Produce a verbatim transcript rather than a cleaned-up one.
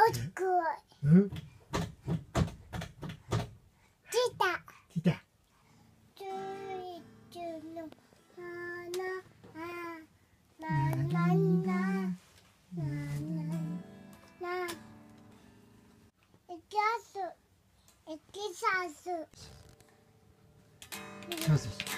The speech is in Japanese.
すごい。 うん。 来た。 来た。 チューリップの花、なななななな。エキサス。エキサス。 そうそうそう。